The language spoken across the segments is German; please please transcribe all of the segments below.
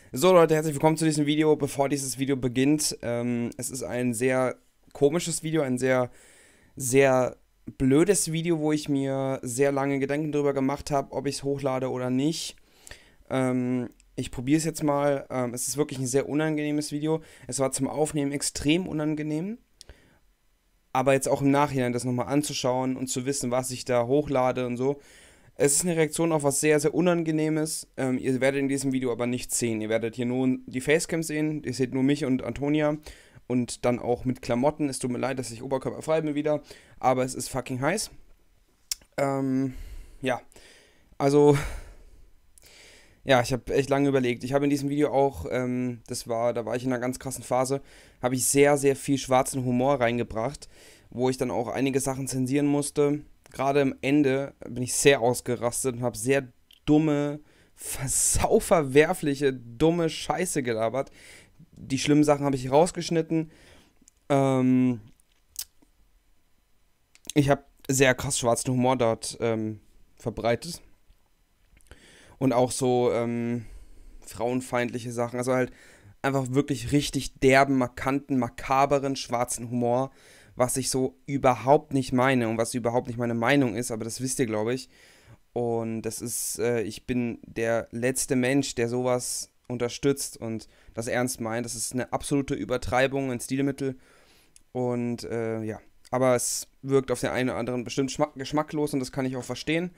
So Leute, herzlich willkommen zu diesem Video. Bevor dieses Video beginnt, es ist ein sehr komisches Video, ein sehr blödes Video, wo ich mir sehr lange Gedanken darüber gemacht habe, ob ich es hochlade oder nicht. Ich probiere es jetzt mal. Es ist wirklich ein sehr unangenehmes Video. Es war zum Aufnehmen extrem unangenehm, aber jetzt auch im Nachhinein das nochmal anzuschauen und zu wissen, was ich da hochlade und so. Es ist eine Reaktion auf was sehr, sehr Unangenehmes. Ihr werdet in diesem Video aber nichts sehen. Ihr werdet hier nur die Facecam sehen. Ihr seht nur mich und Antonia. Und dann auch mit Klamotten. Es tut mir leid, dass ich oberkörperfrei bin wieder. Aber es ist fucking heiß. Ja. Also, ja, ich habe echt lange überlegt. Ich habe in diesem Video auch, da war ich in einer ganz krassen Phase, habe ich sehr, sehr viel schwarzen Humor reingebracht, wo ich dann auch einige Sachen zensieren musste. Gerade am Ende bin ich sehr ausgerastet und habe sehr dumme, sauverwerfliche, dumme Scheiße gelabert. Die schlimmen Sachen habe ich rausgeschnitten. Ähm, Ich habe sehr krass schwarzen Humor dort verbreitet. Und auch so frauenfeindliche Sachen. Also halt einfach wirklich richtig derben, markanten, makaberen, schwarzen Humor, was ich so überhaupt nicht meine und was überhaupt nicht meine Meinung ist, aber das wisst ihr, glaube ich. Und das ist, ich bin der letzte Mensch, der sowas unterstützt und das ernst meint. Das ist eine absolute Übertreibung, ein Stilmittel. Und ja, aber es wirkt auf den einen oder anderen bestimmt geschmacklos und das kann ich auch verstehen.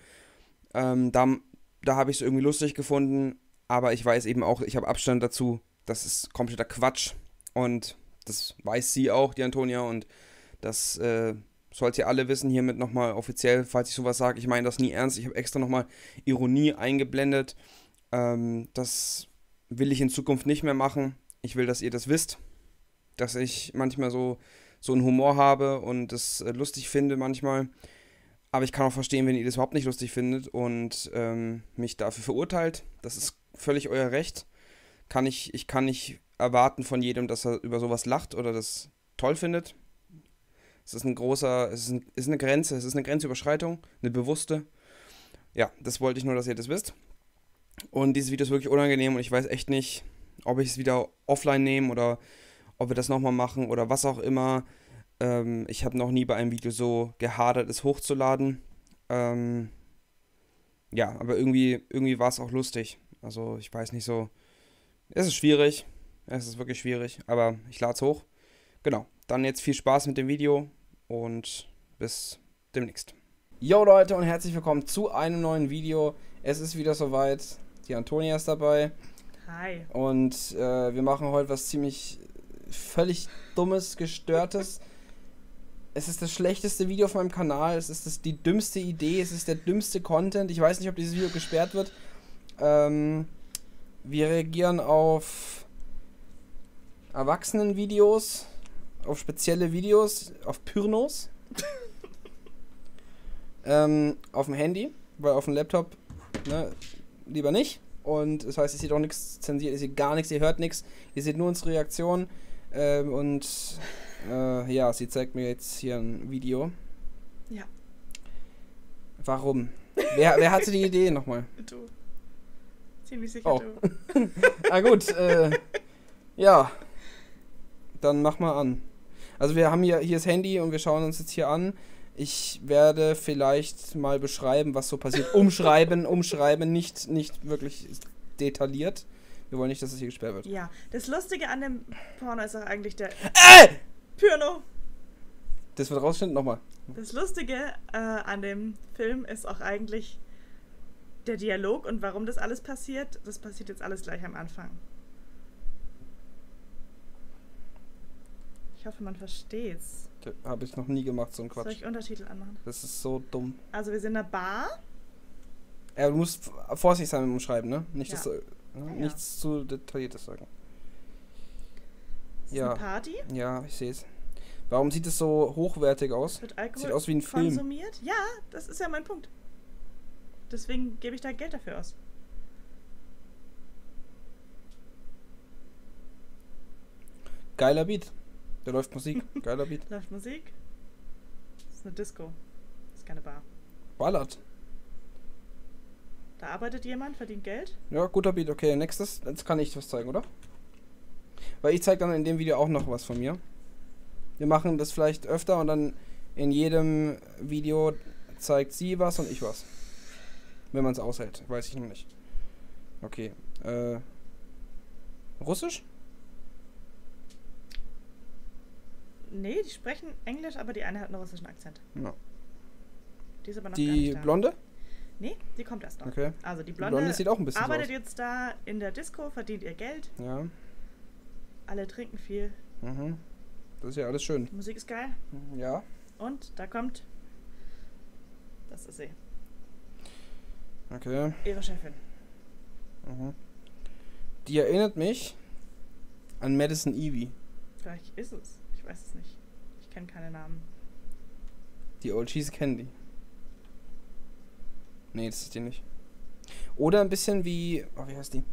Da habe ich es irgendwie lustig gefunden, aber ich weiß eben auch, ich habe Abstand dazu. Das ist kompletter Quatsch und das weiß sie auch, die Antonia, und das sollt ihr alle wissen, hiermit nochmal offiziell, falls ich sowas sage. Ich meine das nie ernst. Ich habe extra nochmal Ironie eingeblendet. Das will ich in Zukunft nicht mehr machen. Ich will, dass ihr das wisst, dass ich manchmal so einen Humor habe und das lustig finde manchmal. Aber ich kann auch verstehen, wenn ihr das überhaupt nicht lustig findet und mich dafür verurteilt. Das ist völlig euer Recht. Ich kann nicht erwarten von jedem, dass er über sowas lacht oder das toll findet. Es ist eine Grenze, es ist eine Grenzüberschreitung, eine bewusste. Ja, das wollte ich nur, dass ihr das wisst. Und dieses Video ist wirklich unangenehm und ich weiß echt nicht, ob ich es wieder offline nehme oder ob wir das nochmal machen oder was auch immer. Ich habe noch nie bei einem Video so gehadert, es hochzuladen. Ähm, ja, aber irgendwie war es auch lustig. Also ich weiß nicht so. Es ist schwierig. Es ist wirklich schwierig. Aber ich lade es hoch. Genau. Dann jetzt viel Spaß mit dem Video und bis demnächst. Yo Leute und herzlich willkommen zu einem neuen Video. Es ist wieder soweit. Die Antonia ist dabei. Hi. Und wir machen heute was ziemlich völlig dummes, gestörtes. Es ist das schlechteste Video auf meinem Kanal. Es ist die dümmste Idee. Es ist der dümmste Content. Ich weiß nicht, ob dieses Video gesperrt wird. Wir reagieren auf Erwachsenenvideos, auf spezielle Videos, auf Pyrnos. Auf dem Handy, weil auf dem Laptop, ne, lieber nicht. Und das heißt, ihr seht auch nichts zensiert, ihr seht gar nichts, ihr hört nichts. Ihr seht nur unsere Reaktion. Ja, sie zeigt mir jetzt hier ein Video. Ja. Warum? Wer hatte die Idee nochmal? Du. Ziemlich sicher Oh. du. Ah gut, ja. Dann mach mal an. Also wir haben hier das Handy und wir schauen uns jetzt hier an. Ich werde vielleicht mal beschreiben, was so passiert. Umschreiben, nicht wirklich detailliert. Wir wollen nicht, dass es hier gesperrt wird. Ja. Das Lustige an dem Porno ist auch eigentlich der Äh! Porno. Das wird rausschneiden, nochmal. Das Lustige an dem Film ist auch eigentlich der Dialog und warum das alles passiert. Das passiert jetzt alles gleich am Anfang. Ich hoffe, man versteht's. Habe ich noch nie gemacht, so ein Soll Quatsch. ich Untertitel anmachen? Das ist so dumm. Also wir sind in einer Bar. Ja, du musst vorsichtig sein mit dem Schreiben, ne? Nicht, Ja. dass du, nichts zu detailliertes sagen. Das ist Ja. eine Party. Ja, ich sehe es. Warum sieht es so hochwertig aus? Wird Alkohol Sieht aus wie ein Film. konsumiert? Ja, das ist ja mein Punkt. Deswegen gebe ich da Geld dafür aus. Geiler Beat. Da läuft Musik. Geiler Beat. Läuft Musik. Das ist eine Disco. Das ist keine Bar. Ballert. Da arbeitet jemand, verdient Geld. Ja, guter Beat. Okay, nächstes. Jetzt kann ich was zeigen, oder? Weil ich zeige dann in dem Video auch noch was von mir. Wir machen das vielleicht öfter und dann in jedem Video zeigt sie was und ich was. Wenn man es aushält. Weiß ich noch nicht. Okay. Russisch? Nee, die sprechen Englisch, aber die eine hat einen russischen Akzent. Ja. Die ist aber noch gar Die nicht da. Blonde? Nee, die kommt erst noch. Okay. Also die Die Blonde, Blonde sieht auch ein bisschen so arbeitet aus. jetzt da in der Disco, verdient ihr Geld. Ja. Alle trinken viel. Mhm. Das ist ja alles schön. Die Musik ist geil. Ja. Und da kommt... Das ist sie. Okay. Ihre Chefin. Mhm. Die erinnert mich an Madison Ivy. Vielleicht ist es. Ich weiß es nicht. Ich kenne keine Namen. Die OGs kennen die. Nee, das ist die nicht. Oder ein bisschen wie... Oh, wie heißt die?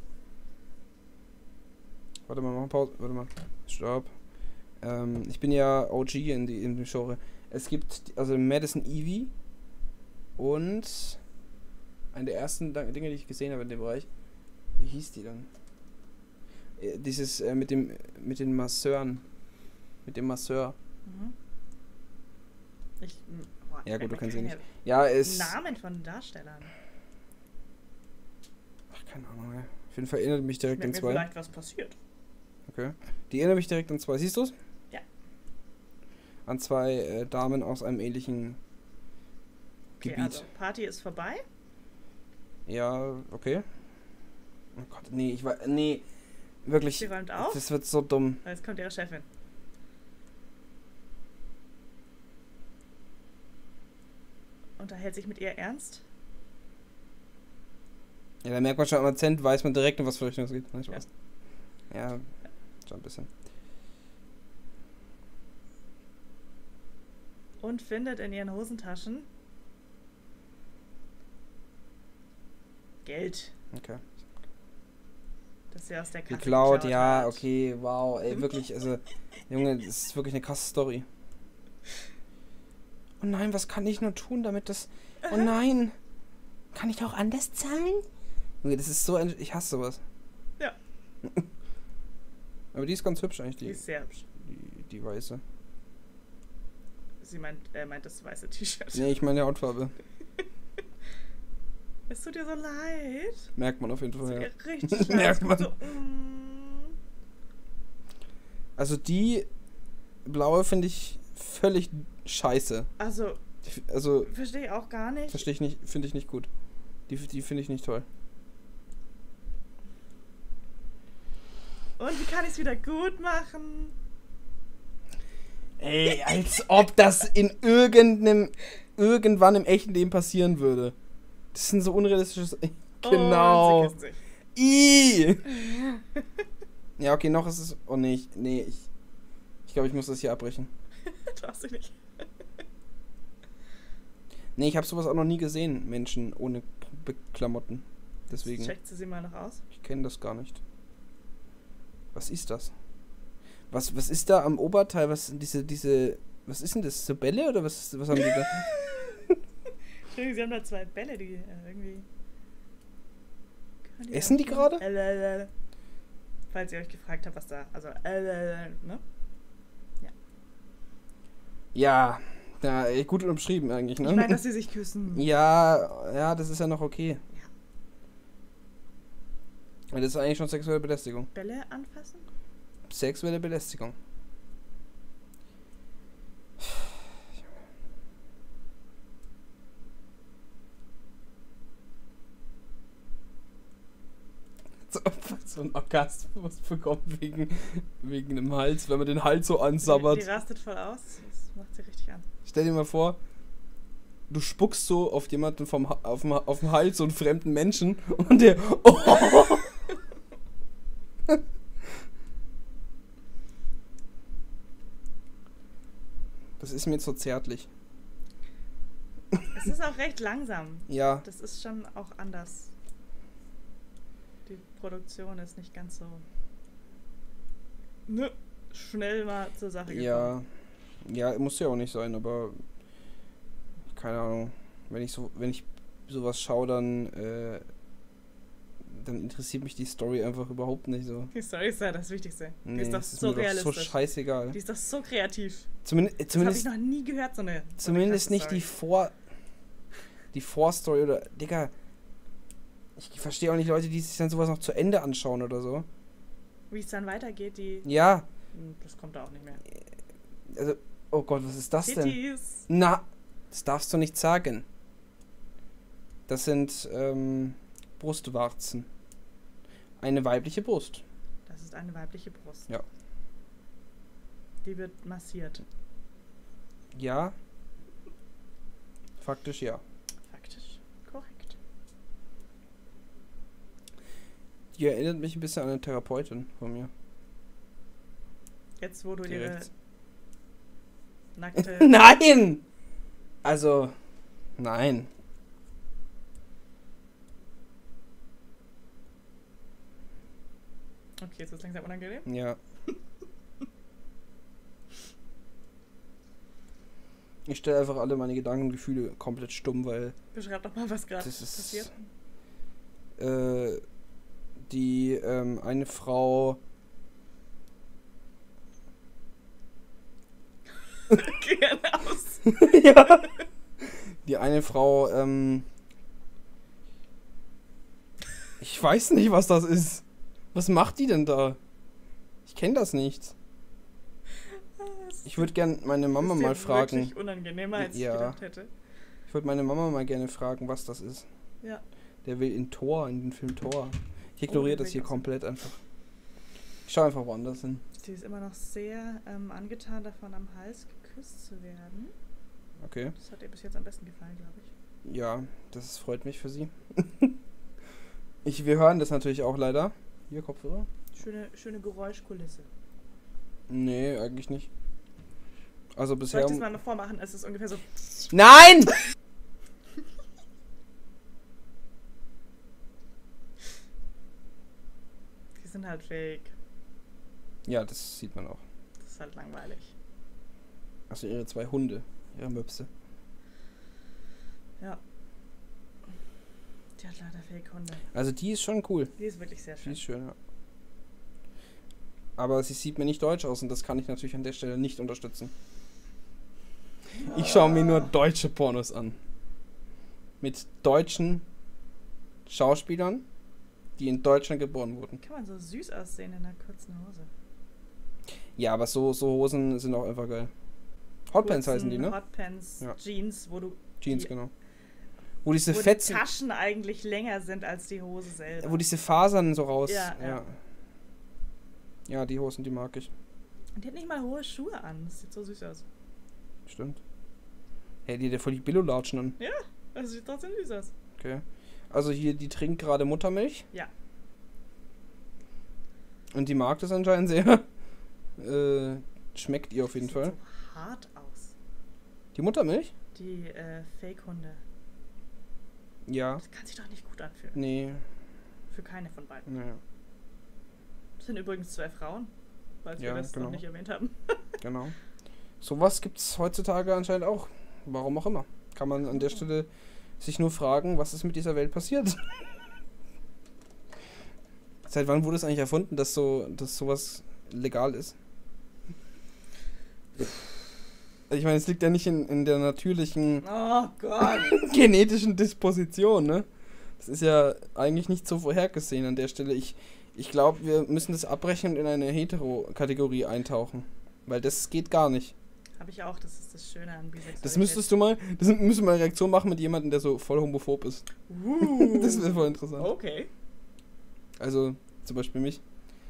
Warte mal, machen Pause. Warte mal. Stopp. Ich bin ja OG in dem Genre. Es gibt also Madison Ivy und eine der ersten Dinge, die ich gesehen habe in dem Bereich. Wie hieß die dann? Dieses mit den Masseuren. Mit dem Masseur. Mhm. Ja gut, du kennst sie keine nicht. Ja, es... Namen von Darstellern. Ach, keine Ahnung, ja. Auf jeden Fall erinnert mich direkt an Mir zwei. vielleicht was passiert. Okay. Die erinnert mich direkt an zwei. Siehst du's? Ja. An zwei Damen aus einem ähnlichen Okay, Gebiet. also Party ist vorbei. Ja, okay. Oh Gott, nee, nee, wirklich. Sie räumt auf. Das wird so dumm. Jetzt kommt ihre Chefin. Unterhält sich mit ihr ernst. Ja, da merkt man schon am Akzent, weiß man direkt, in was für Richtung es geht. Nein, Spaß. Ja, schon ein bisschen. Und findet in ihren Hosentaschen Geld, Okay. das sie aus der Kasse Geklaut, ja, hat. okay, wow, ey, wirklich, also, Junge, das ist wirklich eine krasse Story. Oh nein, was kann ich nur tun, damit das... Oh nein! Kann ich auch anders zahlen? Junge, das ist so ein... Ich hasse sowas. Ja. Aber die ist ganz hübsch eigentlich, Die ist sehr hübsch. die weiße. Er meint das weiße T-Shirt. Nee, ich meine die Hautfarbe. Es tut dir so leid. Merkt man auf jeden Es Fall, tut ja. ihr richtig leid. Merkt man. So, Also die blaue finde ich völlig scheiße. Also, Also, verstehe ich auch gar nicht. verstehe ich nicht, finde ich nicht gut. Die finde ich nicht toll. Und wie kann ich es wieder gut machen? Ey, als ob das in irgendwann im echten Leben passieren würde. Das sind so unrealistische... Genau. Und sie küsst sich. I. Ja, okay, noch ist es... Oh nee, ich glaube, ich muss das hier abbrechen. Darfst du nicht. Nee, ich habe sowas auch noch nie gesehen, Menschen ohne Klamotten. Deswegen, Checkt sie mal noch aus. ich kenne das gar nicht. Was ist das? Was ist da am Oberteil? Was ist denn das? So Bälle oder was haben die da? Entschuldigung, sie haben da zwei Bälle, die irgendwie... Essen die gerade? Falls ihr euch gefragt habt, was da... Also, ne? Ja, gut umschrieben eigentlich, ne? Ich meine, dass sie sich küssen. Ja, das ist ja noch okay. Ja. Das ist eigentlich schon sexuelle Belästigung. Bälle anfassen? Sexuelle Belästigung. So ein Orgasmus bekommt wegen dem Hals, wenn man den Hals so ansabbert. Die rastet voll aus. Das macht sie richtig an. Stell dir mal vor, du spuckst so auf jemanden auf dem Hals, so einen fremden Menschen, und der... Oh. Das ist mir jetzt so zärtlich. Es ist auch recht langsam. Ja. Das ist schon auch anders. Die Produktion ist nicht ganz so schnell mal zur Sache gekommen. Ja, muss ja auch nicht sein, aber keine Ahnung. Wenn ich sowas schaue, dann dann interessiert mich die Story einfach überhaupt nicht so. Die Story ist ja das Wichtigste. Die Nee, ist doch das ist so mir doch realistisch. so scheißegal. Die ist doch so kreativ. Zumindest, Das habe ich noch nie gehört, so eine zumindest krasse nicht Story. die Vorstory oder, Digga, ich verstehe auch nicht Leute, die sich dann sowas noch zu Ende anschauen oder so. Wie es dann weitergeht, Ja, das kommt da auch nicht mehr. also, oh Gott, was ist das denn? Titties. Na, das darfst du nicht sagen. Das sind, Brustwarzen. Eine weibliche Brust. Das ist eine weibliche Brust. Ja. Die wird massiert. Ja. Faktisch ja. Faktisch korrekt. Die erinnert mich ein bisschen an eine Therapeutin von mir. Jetzt, wo du Direkt. ihre nackte... Nein! Also, nein. Okay, jetzt wird es langsam unangenehm. Ja. Ich stelle einfach alle meine Gedanken und Gefühle komplett stumm, weil Beschreib doch mal, was gerade das ist passiert. Die eine Frau. Geh aus. Ja. Die eine Frau, ich weiß nicht, was das ist. Was macht die denn da? Ich kenne das nicht. Ich würde gern meine Mama ist dir mal fragen. Wirklich unangenehmer, als ich Ja. gedacht hätte. Ich würde meine Mama mal gerne fragen, was das ist. Ja. Der will in den Film Thor. Ich ignoriere der das hier will komplett einfach. Ich schau einfach woanders hin. Sie ist immer noch sehr angetan davon, am Hals geküsst zu werden. Okay. Das hat ihr bis jetzt am besten gefallen, glaube ich. Ja, das freut mich für sie. Wir hören das natürlich auch leider. Hier, Kopfhörer? Schöne Geräuschkulisse. Nee, eigentlich nicht. Also Soll bisher. ich das mal noch vormachen? Es ist ungefähr so... Nein! Die sind halt fake. Ja, das sieht man auch. Das ist halt langweilig. Also ihre 2 Hunde, ihre Möpse. Ja. Die hat leider Fake-Hunde. Also die ist schon cool. Die ist wirklich sehr Die schön. ist schön, ja. Aber sie sieht mir nicht deutsch aus und das kann ich natürlich an der Stelle nicht unterstützen. Ich schaue mir nur deutsche Pornos an. Mit deutschen Schauspielern, die in Deutschland geboren wurden. Kann man so süß aussehen in einer kurzen Hose. Ja, aber so Hosen sind auch einfach geil. Hotpants heißen die, ne? Hotpants, Ja. Jeans, wo du... Jeans, die, genau. Wo diese wo Fetzen, die Taschen eigentlich länger sind als die Hose selber. wo diese Fasern so raus. Ja, ja. Ja, die Hosen, die mag ich. Und die hat nicht mal hohe Schuhe an. Das sieht so süß aus. Stimmt. Hey, die hat ja voll die Billo-Latschen an. Ja, das sieht trotzdem süß aus. Okay. Also hier, die trinkt gerade Muttermilch. Ja. Und die mag das anscheinend sehr. Schmeckt ihr auf jeden Sieht Fall. so hart aus. Die Muttermilch? Die Fake-Hunde. Ja. Das kann sich doch nicht gut anfühlen. Nee. Für keine von beiden. Naja, Das sind übrigens 2 Frauen. Falls wir Ja, das genau. noch nicht erwähnt haben. genau. Sowas gibt's heutzutage anscheinend auch. Warum auch immer. Kann man an der Stelle sich nur fragen, was ist mit dieser Welt passiert? Seit wann wurde es eigentlich erfunden, dass sowas legal ist? Ich meine, es liegt ja nicht in der natürlichen Oh Gott. genetischen Disposition, ne? Das ist ja eigentlich nicht so vorhergesehen an der Stelle. Ich glaube, wir müssen das abbrechen und in eine Hetero-Kategorie eintauchen. Weil das geht gar nicht. Habe ich auch, das ist das Schöne an Bisexualität. Das müsstest du mal, müssen wir mal eine Reaktion machen mit jemandem, der so voll homophob ist. Das wäre voll interessant. Okay. Also, zum Beispiel mich.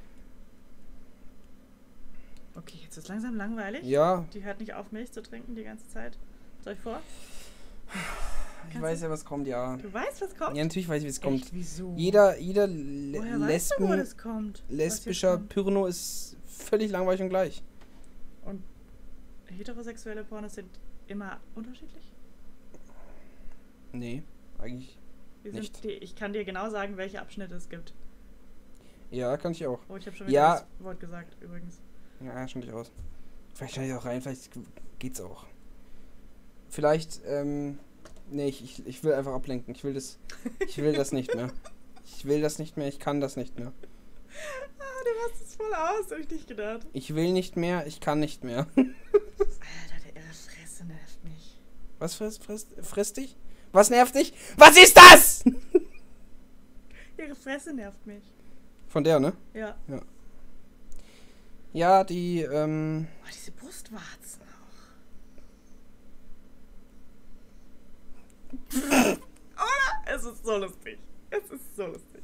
Okay, jetzt ist es langsam langweilig. Ja, Die hört nicht auf, Milch zu trinken die ganze Zeit. Soll ich vor? ich weiß ja, was kommt, ja. Du weißt, was kommt? Ja, natürlich weiß ich, wie es kommt. Echt? Wieso? Jeder Woher weißt du, wo das kommt? lesbischer Was jetzt Pyrno ist völlig langweilig und gleich. kommt? Und heterosexuelle Pornos sind immer unterschiedlich? Nee, eigentlich nicht. Ich kann dir genau sagen, welche Abschnitte es gibt. Ja, kann ich auch. Oh, ich habe schon wieder Ja. das Wort gesagt, übrigens. Ja, schneide ich raus. Vielleicht schneide ich auch rein, vielleicht geht's auch. Vielleicht, nee, ich will einfach ablenken. Ich will das nicht mehr. Ich will das nicht mehr, ich kann das nicht mehr. Ah, du machst es voll aus, hab ich nicht gedacht. Ich will nicht mehr, ich kann nicht mehr. Alter, der irre Fresse nervt mich. Was frisst dich? Was nervt dich? Was ist das? Ihre Fresse nervt mich. Von der, ne? Ja. Ja, die, Oh, diese Brustwarzen auch. Oder? Es ist so lustig. Es ist so lustig.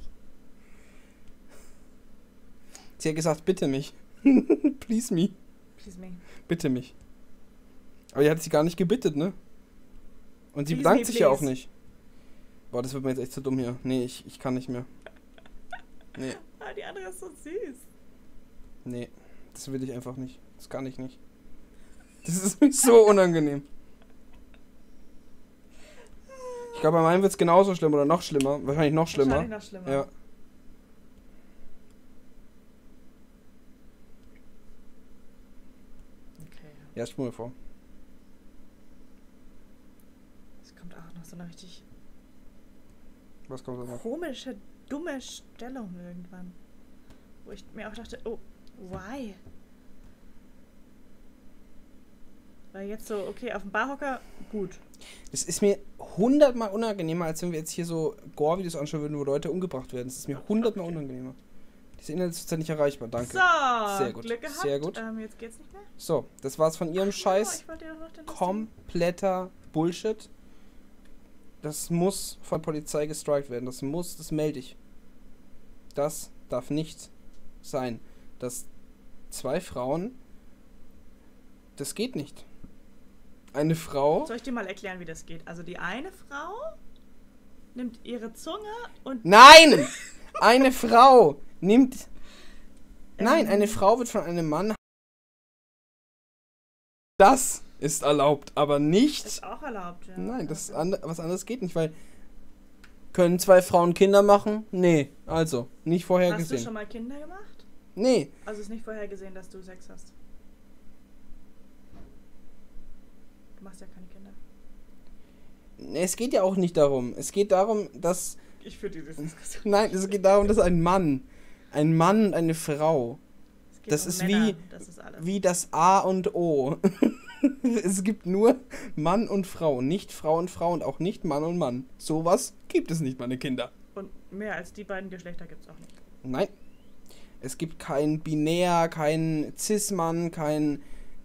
Sie hat gesagt, bitte mich. Please me. Please me. Bitte mich. Aber die hat sie gar nicht gebittet, ne? Und sie Please bedankt me, sich ja auch please. nicht. Boah, das wird mir jetzt echt zu dumm hier. Nee, ich kann nicht mehr. Nee, Ah, die andere ist so süß. nee. Das will ich einfach nicht. Das kann ich nicht. Das ist mir so unangenehm. Ich glaube, bei meinem wird es genauso schlimm oder noch schlimmer. Wahrscheinlich noch schlimmer. Wahrscheinlich noch schlimmer. Ja. Okay. Ja, spul mir vor. Es kommt auch noch so eine richtig Was kommt da noch? komische, dumme Stellung irgendwann. Wo ich mir auch dachte, oh, why? Weil jetzt so, okay, auf dem Barhocker, gut. Es ist mir 100-mal unangenehmer, als wenn wir jetzt hier so Gore-Videos anschauen würden, wo Leute umgebracht werden. Es ist mir 100-mal unangenehmer. Diese Inhalte ist zurzeit nicht erreichbar, danke. So, Sehr gut, Glück gehabt. sehr gut. Jetzt geht's nicht mehr. So, das war's von ihrem Scheiß. Ich wollte dir doch noch den Kompletter Bullshit. Das muss von Polizei gestrikt werden. Das melde ich. Das darf nicht sein. Dass 2 Frauen, das geht nicht. Eine Frau... Soll ich dir mal erklären, wie das geht? Also die eine Frau nimmt ihre Zunge und... Nein! Eine Frau nimmt... Nein, eine Frau wird von einem Mann... Das ist erlaubt, aber nicht... Ist auch erlaubt, ja. Nein, was anderes geht nicht, weil... Können 2 Frauen Kinder machen? Nee, also, nicht vorher Hast gesehen. du schon mal Kinder gemacht? Nee, Also ist nicht vorher gesehen, dass du Sex hast. Du machst ja keine Kinder. es geht ja auch nicht darum. Es geht darum, dass... Ich führe diese Diskussion. Nein, es geht darum, dass ein Mann und eine Frau... Es geht Das um ist Männer, wie- das ist alles. Wie das A und O. Es gibt nur Mann und Frau, nicht Frau und Frau und auch nicht Mann und Mann. Sowas gibt es nicht, meine Kinder. Und mehr als die beiden Geschlechter gibt es auch nicht. Nein. Es gibt kein Binär, kein Cis-Mann, kein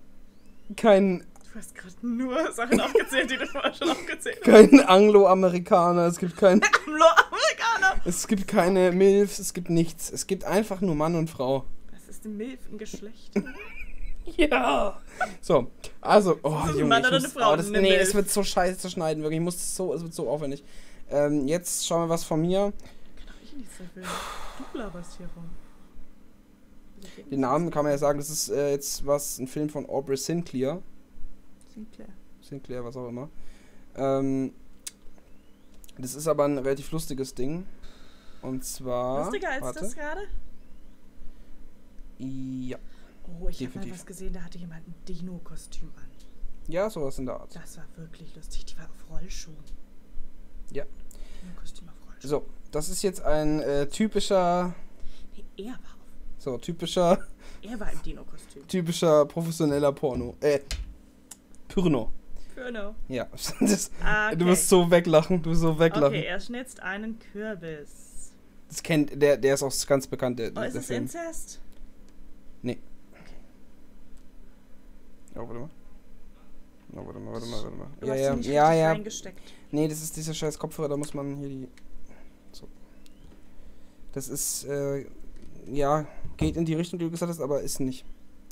Du hast gerade nur Sachen aufgezählt, die du vorher schon aufgezählt hast. kein Angloamerikaner, es gibt kein... Amerikaner! Es gibt keine Milfs, es gibt nichts. Es gibt einfach nur Mann und Frau. Das ist ein Milf, ein Geschlecht. Ja. So, also, oh, Ist das ein Junge, Mann ich oder muss, eine Frau? oh, das, Eine nee, Milf. es wird so scheiße zu schneiden, wirklich. Es wird so aufwendig. Jetzt schauen wir was von mir. Kann doch ich nicht so viel. Du laberst hier rum. Den Namen kann man ja sagen, das ist jetzt ein Film von Aubrey Sinclair. Sinclair, was auch immer. Das ist aber ein relativ lustiges Ding. Und zwar... Lustiger als warte. das gerade? Ja. Oh, ich habe mal Definitiv. was gesehen, da hatte jemand ein Dino-Kostüm an. Ja, sowas in der Art. Das war wirklich lustig. Die war auf Rollschuhen. Ja. Dino-Kostüm auf Rollschuhen. So, das ist jetzt ein typischer... Nee, er war typischer im Dino-Kostüm. professioneller Porno. Porno. Genau. Ja. Das, Okay. Du wirst so weglachen. Okay, er schnitzt einen Kürbis. Das kennt, der ist auch ganz bekannt, der Oh, ist der es Film. Inzest? Nee. Okay. Oh, warte mal. Oh, warte mal. Du Ja, hast ja, ihn nicht ja, richtig ja. reingesteckt. Nee, das ist dieser scheiß Kopfhörer, da muss man hier die... So. Das ist, ja, geht in die Richtung, die du gesagt hast, aber ist nicht.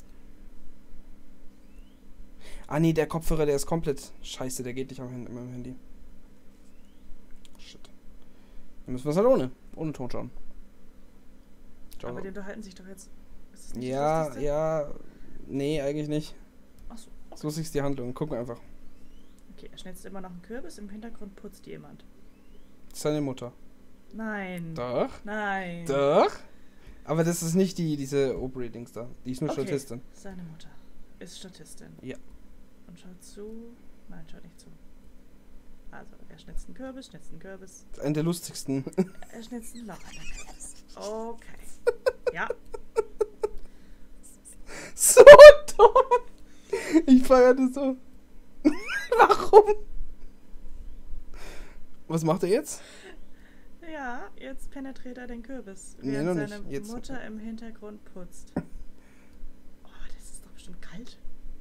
Ah, nee, der Kopfhörer, der ist komplett scheiße, der geht nicht am Handy. Shit. Dann müssen wir es halt ohne Ton schauen. Ciao. Aber die unterhalten sich doch jetzt. Ist das nicht das Ja, Lustigste? ja, nee, eigentlich nicht. Achso. So ist die Handlung, gucken wir einfach. Okay, er schnitzt immer noch einen Kürbis, im Hintergrund putzt jemand. Seine Mutter. Nein. Doch. Nein. Doch. Aber das ist nicht diese Aubrey-Dings da. Die ist nur Okay. Statistin. Seine Mutter. ist Statistin. Ja. Und schaut zu. Nein, schaut nicht zu. Also, er schnitzt einen Kürbis, schnitzt einen Kürbis. Das ist einer der lustigsten. Er schnitzt ein Loch in der Kürbis. Okay. Ja. So dumm. Ich feiere das so. Warum? Was macht er jetzt? Ja, jetzt penetriert er den Kürbis, Nee, während noch seine nicht. Jetzt. Mutter im Hintergrund putzt. Oh, das ist doch bestimmt kalt.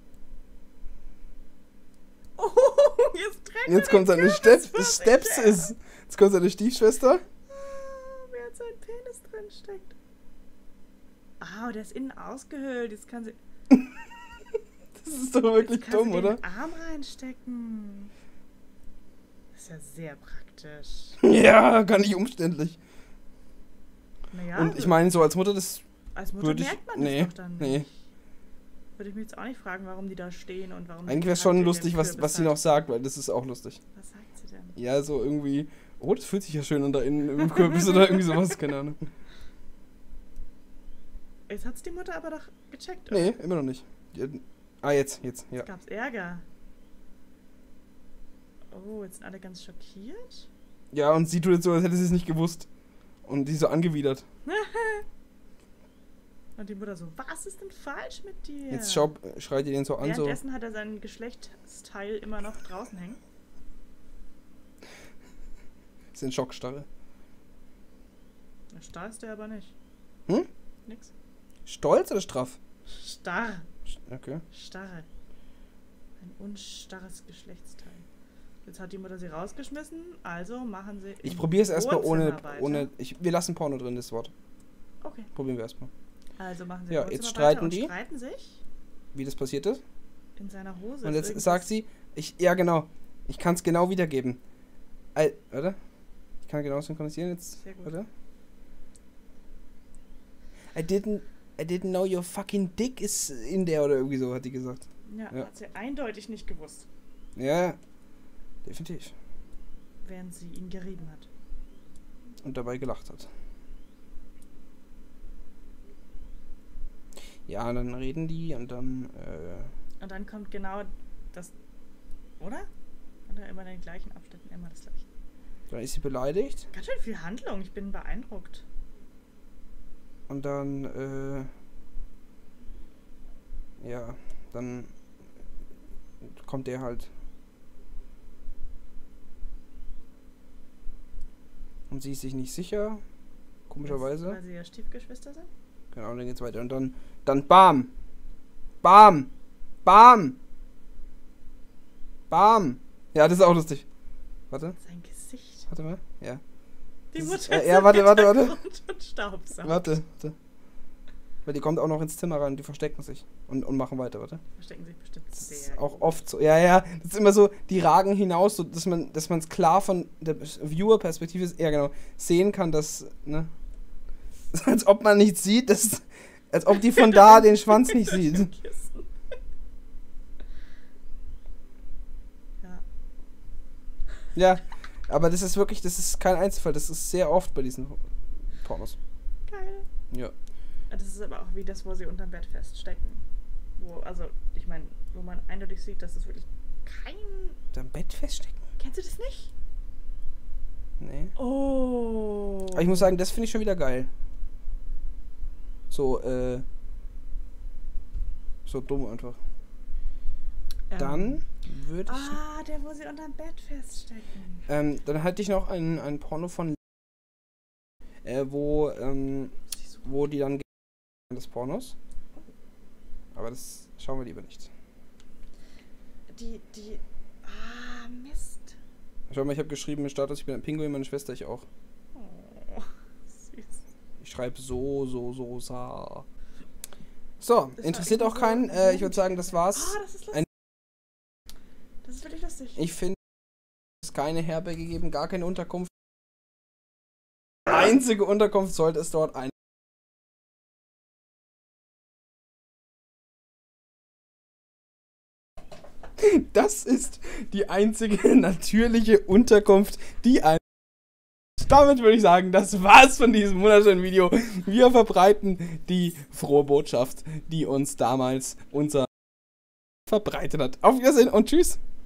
Oh, jetzt trägt Jetzt er kommt den seine Kürbis vor sich Steps. her. Jetzt kommt seine Stiefschwester. Ah, während sein Penis drin steckt. Ah, der ist innen ausgehöhlt. Jetzt kann sie, Das ist doch wirklich jetzt kann dumm, sie oder? den Arm reinstecken. Das ist ja sehr praktisch. Ja, gar nicht umständlich. Naja, Und ich meine, so als Mutter, das als Mutter würde ich. merkt man Nee, das doch dann nicht. nee. Würde ich mich jetzt auch nicht fragen, warum die da stehen und warum die Eigentlich wäre es Hand schon in den lustig, was Kürbis sie hat. noch sagt, weil das ist auch lustig. Was sagt sie denn? Ja, so irgendwie. Oh, das fühlt sich ja schön an da innen im Kürbis oder irgendwie sowas, keine Ahnung. Jetzt hat's die Mutter aber doch gecheckt. Nee, immer noch nicht. Jetzt, ja. Gab's Ärger? Oh, jetzt sind alle ganz schockiert. Ja, und sie tut jetzt so, als hätte sie es nicht gewusst. Und die so angewidert. Und die Mutter so, was ist denn falsch mit dir? Jetzt schreit ihr den so an, so. Währenddessen hat er sein Geschlechtsteil immer noch draußen hängen. Ist in Schockstarre. Starr ist der aber nicht. Hm? Nix. Stolz oder straff? Starr. Okay. Starre. Ein unstarres Geschlechtsteil. Jetzt hat die Mutter sie rausgeschmissen, also machen sie. Ich im probiere es erstmal Wohnzimmer weiter. ohne. Wir lassen Porno drin, das Wort. Okay. Probieren wir erstmal. Also machen sie Ja, im jetzt Wohnzimmer streiten weiter und die. streiten sich Wie das passiert ist. in seiner Hose. Und ist jetzt irgendwas- sagt sie, ja genau, ich kann es genau wiedergeben. Warte. Ich kann genau synchronisieren jetzt. Sehr gut. Warte. I didn't know your fucking dick is in there oder irgendwie so, hat die gesagt. Ja, Ja. hat sie eindeutig nicht gewusst, Ja, definitiv. während sie ihn gerieben hat. Und dabei gelacht hat. Ja, und dann reden die und dann, Und dann kommt genau das. Oder? Oder immer in den gleichen Abschnitten immer das gleiche. dann ist sie beleidigt Ganz schön viel Handlung, ich bin beeindruckt. und dann, ja, dann kommt der halt. Und sie ist sich nicht sicher, komischerweise. Weil sie ja Stiefgeschwister sind? Genau, und dann geht's weiter. Und dann BAM! BAM! BAM! BAM! Ja, das ist auch lustig. Warte, Sein Gesicht. warte mal. Ja. Die Das Mutter ist- ist ja, im warte. Hintergrund und staubsaugt. Warte. Weil die kommt auch noch ins Zimmer rein, die verstecken sich und machen weiter, warte. Verstecken sich bestimmt Das sehr ist auch gut. oft so. Ja, das ist immer so, die ragen hinaus, so dass man es klar von der Viewer-Perspektive, ja genau, sehen kann, dass, ne? Als ob man nicht sieht, als ob die von da den Schwanz nicht sieht. Kissen. Ja. Ja, aber das ist wirklich, das ist kein Einzelfall, das ist sehr oft bei diesen Pornos. Geil. Ja. Das ist aber auch wie das, wo sie unterm Bett feststecken. Also, ich meine, wo man eindeutig sieht, dass das wirklich kein. Am Bett feststecken? Kennst du das nicht? Nee. Oh. Aber ich muss sagen, das finde ich schon wieder geil. So dumm einfach. Dann würde ich. Der, wo sie unterm Bett feststecken. Dann hatte ich noch ein Porno von wo die dann des Pornos. Aber das schauen wir lieber nicht. Mist. Schau mal, ich habe geschrieben im Status, ich bin ein Pinguin, meine Schwester ich auch. Oh, süß. Ich schreibe so, sa. So, Das interessiert war auch irgendwie keinen. so- Ich würde sagen, das war's. Das ist lustig. Das ist wirklich lustig. Ich finde, es keine Herberge geben, gar keine Unterkunft. Einzige Unterkunft sollte es dort ein. Das ist die einzige natürliche Unterkunft, die ein. Damit würde ich sagen, das war's von diesem wunderschönen Video. Wir verbreiten die frohe Botschaft, die uns damals unser verbreitet hat. Auf Wiedersehen und tschüss.